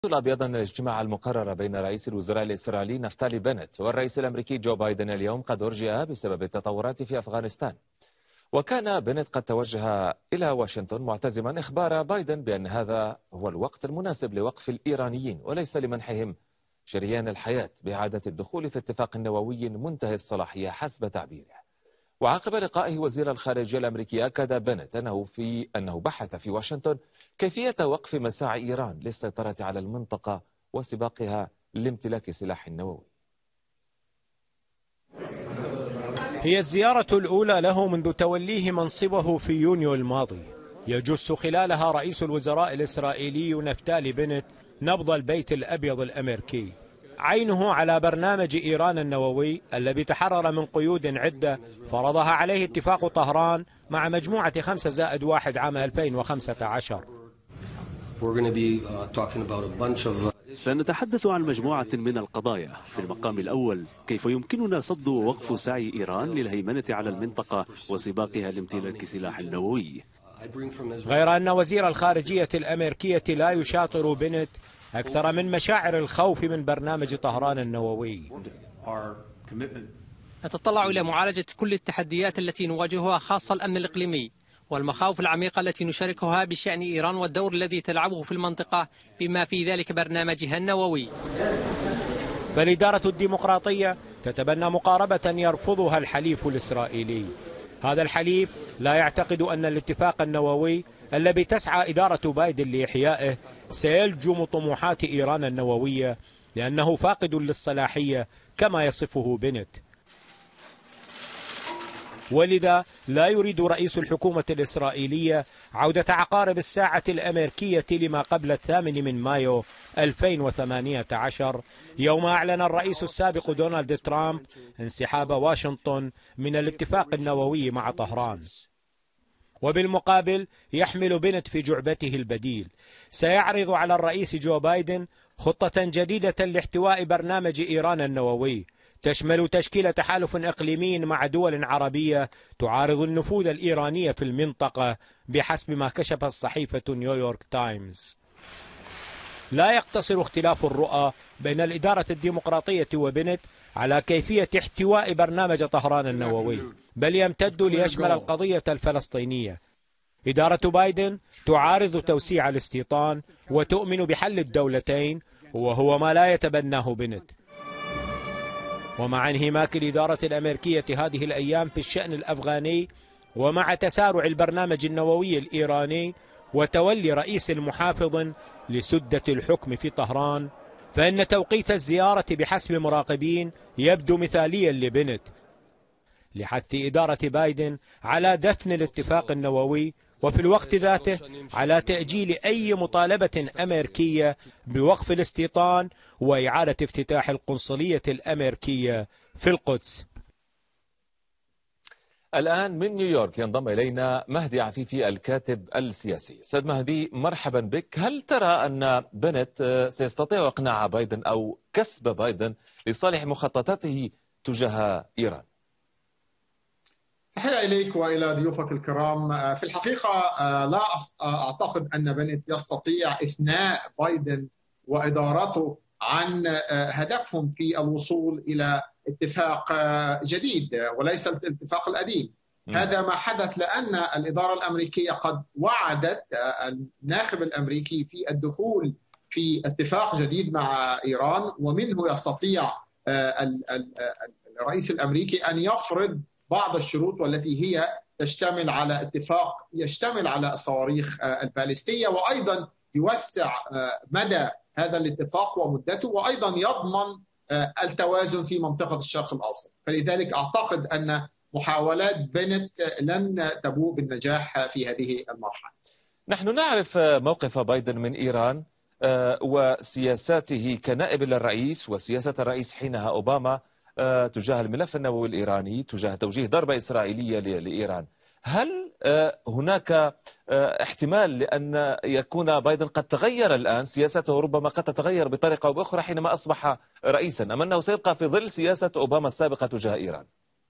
الأبيض أن الاجتماع المقرر بين رئيس الوزراء الإسرائيلي نفتالي بنت والرئيس الأمريكي جو بايدن اليوم قد أرجئ بسبب التطورات في أفغانستان. وكان بنت قد توجه إلى واشنطن معتزما إخبار بايدن بأن هذا هو الوقت المناسب لوقف الإيرانيين وليس لمنحهم شريان الحياة بإعادة الدخول في اتفاق نووي منتهي الصلاحية حسب تعبيره. وعقب لقائه وزير الخارجية الأمريكي أكد بنت أنه بحث في واشنطن كيفية وقف مساعي إيران للسيطرة على المنطقة وسباقها لامتلاك سلاح نووي. هي الزيارة الأولى له منذ توليه منصبه في يونيو الماضي، يجس خلالها رئيس الوزراء الإسرائيلي نفتالي بنت نبض البيت الأبيض الأمريكي، عينه على برنامج إيران النووي الذي تحرر من قيود عدة فرضها عليه اتفاق طهران مع مجموعة 5+1 عام 2015. سنتحدث عن مجموعة من القضايا. في المقام الأول، كيف يمكننا صد ووقف سعي إيران للهيمنة على المنطقة وسباقها لامتلاك سلاح نووي. غير أن وزير الخارجية الأمريكية لا يشاطر بنت أكثر من مشاعر الخوف من برنامج طهران النووي. نتطلع إلى معالجة كل التحديات التي نواجهها، خاصة الأمن الإقليمي والمخاوف العميقة التي نشاركها بشأن إيران والدور الذي تلعبه في المنطقة بما في ذلك برنامجها النووي. فالإدارة الديمقراطية تتبنى مقاربة يرفضها الحليف الإسرائيلي. هذا الحليف لا يعتقد أن الاتفاق النووي الذي تسعى إدارة بايدن لإحيائه سيلجم طموحات إيران النووية لأنه فاقد للصلاحية كما يصفه بنت. ولذا لا يريد رئيس الحكومة الإسرائيلية عودة عقارب الساعة الأمريكية لما قبل 8 من مايو 2018 يوم أعلن الرئيس السابق دونالد ترامب انسحاب واشنطن من الاتفاق النووي مع طهران. وبالمقابل يحمل بنت في جعبته البديل، سيعرض على الرئيس جو بايدن خطة جديدة لاحتواء برنامج إيران النووي تشمل تشكيل تحالف إقليمي مع دول عربية تعارض النفوذ الإيراني في المنطقة بحسب ما كشفت صحيفة نيويورك تايمز. لا يقتصر اختلاف الرؤى بين الإدارة الديمقراطية وبنت على كيفية احتواء برنامج طهران النووي، بل يمتد ليشمل القضية الفلسطينية. إدارة بايدن تعارض توسيع الاستيطان وتؤمن بحل الدولتين، وهو ما لا يتبناه بنت. ومع انهماك الإدارة الأمريكية هذه الأيام في الشأن الأفغاني، ومع تسارع البرنامج النووي الإيراني وتولي رئيس محافظ لسدة الحكم في طهران، فإن توقيت الزيارة بحسب مراقبين يبدو مثاليا لبنت لحث إدارة بايدن على دفن الاتفاق النووي، وفي الوقت ذاته على تأجيل أي مطالبة أمريكية بوقف الاستيطان وإعادة افتتاح القنصلية الأمريكية في القدس. الآن من نيويورك ينضم إلينا مهدي عفيفي الكاتب السياسي. سيد مهدي، مرحبا بك. هل ترى أن بنت سيستطيع إقناع بايدن أو كسب بايدن لصالح مخططاته تجاه إيران؟ تحية إليك وإلى ضيوفك الكرام. في الحقيقة لا أعتقد أن بنت يستطيع إثناء بايدن وإدارته عن هدفهم في الوصول إلى اتفاق جديد وليس الاتفاق القديم. هذا ما حدث لأن الإدارة الأمريكية قد وعدت الناخب الأمريكي في الدخول في اتفاق جديد مع إيران، ومنه يستطيع الرئيس الأمريكي أن يفرض بعض الشروط والتي هي تشتمل على اتفاق يشتمل على الصواريخ الباليستية، وأيضا يوسع مدى هذا الاتفاق ومدته، وأيضا يضمن التوازن في منطقة الشرق الأوسط. فلذلك أعتقد أن محاولات بنت لن تبوء بالنجاح في هذه المرحلة. نحن نعرف موقف بايدن من إيران وسياساته كنائب للرئيس، وسياسة الرئيس حينها أوباما تجاه الملف النووي الإيراني، تجاه توجيه ضربة إسرائيلية لإيران. هل هناك احتمال لأن يكون بايدن قد تغير الآن سياسته، ربما قد تتغير بطريقة أو بأخرى حينما أصبح رئيسا، أم أنه سيبقى في ظل سياسة أوباما السابقة تجاه إيران؟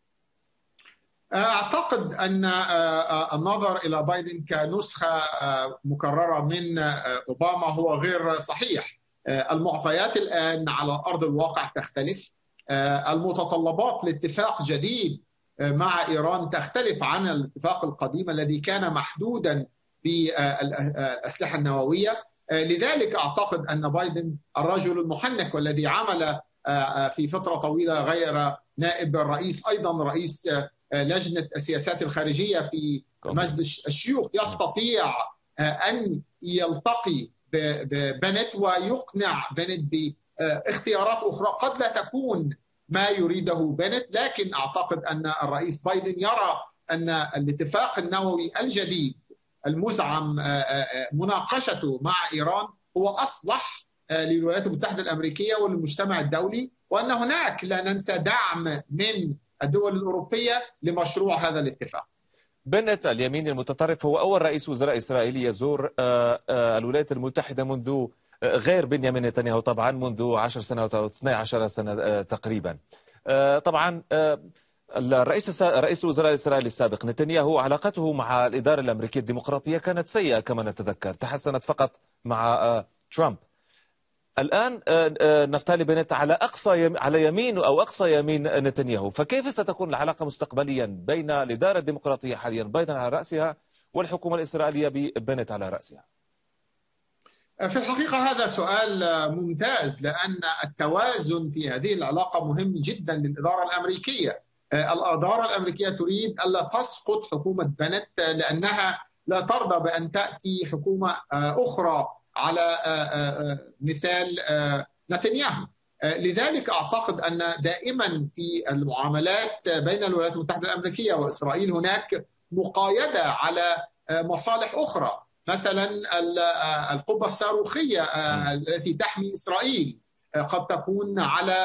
أعتقد أن النظر إلى بايدن كنسخة مكررة من أوباما هو غير صحيح. المعطيات الآن على أرض الواقع تختلف، المتطلبات لاتفاق جديد مع إيران تختلف عن الاتفاق القديم الذي كان محدودا بالأسلحة النووية. لذلك أعتقد أن بايدن الرجل المحنك والذي عمل في فترة طويلة غير نائب الرئيس أيضا رئيس لجنة السياسات الخارجية في مجلس الشيوخ يستطيع أن يلتقي ببنت ويقنع بنت باختيارات أخرى قد لا تكون ما يريده بنت، لكن أعتقد أن الرئيس بايدن يرى أن الاتفاق النووي الجديد المزعم مناقشته مع إيران هو أصلح للولايات المتحدة الأمريكية وللمجتمع الدولي، وأن هناك لا ننسى دعم من الدول الأوروبية لمشروع هذا الاتفاق. بنت اليمين المتطرف هو أول رئيس وزراء إسرائيلي يزور الولايات المتحدة منذ غير بنيامين نتنياهو طبعا منذ 10 سنوات أو 12 سنة تقريبا. طبعا رئيس الوزراء الإسرائيلي السابق نتنياهو علاقته مع الإدارة الأمريكية الديمقراطية كانت سيئة كما نتذكر، تحسنت فقط مع ترامب. الآن نفتالي بنت على يمين أو أقصى يمين نتنياهو، فكيف ستكون العلاقة مستقبليا بين الإدارة الديمقراطية حاليا بايدن على رأسها والحكومة الإسرائيلية ببنت على رأسها؟ في الحقيقة هذا سؤال ممتاز، لأن التوازن في هذه العلاقة مهم جدا للإدارة الأمريكية. الإدارة الأمريكية تريد ألا تسقط حكومة بنت لأنها لا ترضى بأن تأتي حكومة أخرى على مثال نتنياهو. لذلك أعتقد أن دائما في المعاملات بين الولايات المتحدة الأمريكية وإسرائيل هناك مقايدة على مصالح أخرى، مثلا القبة الصاروخية التي تحمي إسرائيل قد تكون على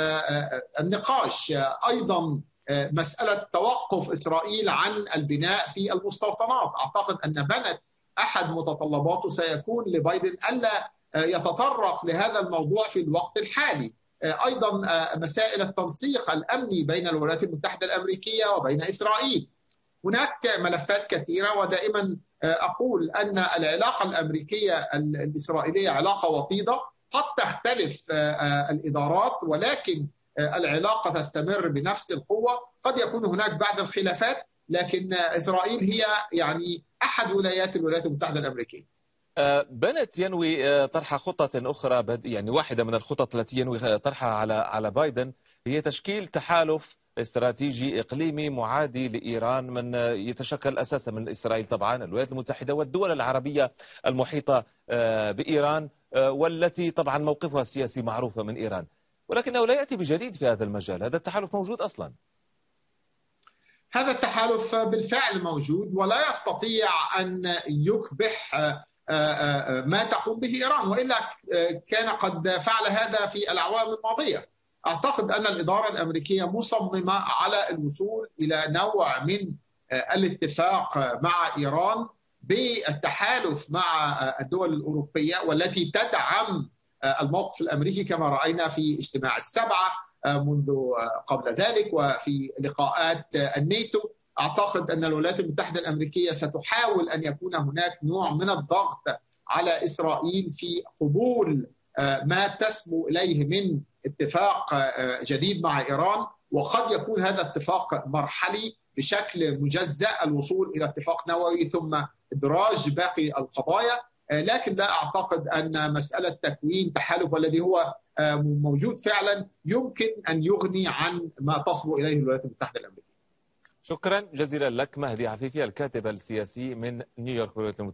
النقاش، أيضا مسألة توقف إسرائيل عن البناء في المستوطنات. أعتقد أن بنت أحد متطلباته سيكون لبايدن ألا يتطرق لهذا الموضوع في الوقت الحالي. أيضا مسائل التنسيق الأمني بين الولايات المتحدة الأمريكية وبين إسرائيل. هناك ملفات كثيرة، ودائما أقول أن العلاقة الأمريكية الإسرائيلية علاقة وطيدة، قد تختلف الإدارات ولكن العلاقة تستمر بنفس القوة. قد يكون هناك بعض الخلافات، لكن إسرائيل هي يعني أحد ولايات الولايات المتحدة الأمريكية. بنت ينوي طرح خطة أخرى، يعني واحدة من الخطط التي ينوي طرحها على بايدن هي تشكيل تحالف استراتيجي إقليمي معادي لإيران، من يتشكل أساسا من إسرائيل طبعا، الولايات المتحدة والدول العربية المحيطة بإيران، والتي طبعا موقفها السياسي معروفة من إيران، ولكنه لا يأتي بجديد في هذا المجال. هذا التحالف موجود أصلا. هذا التحالف بالفعل موجود ولا يستطيع أن يكبح ما تقوم به إيران، وإلا كان قد فعل هذا في الأعوام الماضية. أعتقد أن الإدارة الأمريكية مصممة على الوصول إلى نوع من الاتفاق مع إيران بالتحالف مع الدول الأوروبية والتي تدعم الموقف الأمريكي، كما رأينا في اجتماع السبعة منذ قبل ذلك وفي لقاءات الناتو. أعتقد أن الولايات المتحدة الأمريكية ستحاول أن يكون هناك نوع من الضغط على إسرائيل في قبول ما تسمو إليه من اتفاق جديد مع إيران، وقد يكون هذا اتفاق مرحلي بشكل مجزأ، الوصول إلى اتفاق نووي ثم إدراج باقي القضايا. لكن لا أعتقد أن مسألة تكوين تحالف والذي هو موجود فعلا يمكن أن يغني عن ما تصبو إليه الولايات المتحدة الأمريكية. شكرا جزيلا لك مهدي عفيفي، الكاتب السياسي من نيويورك، الولايات المتحدة.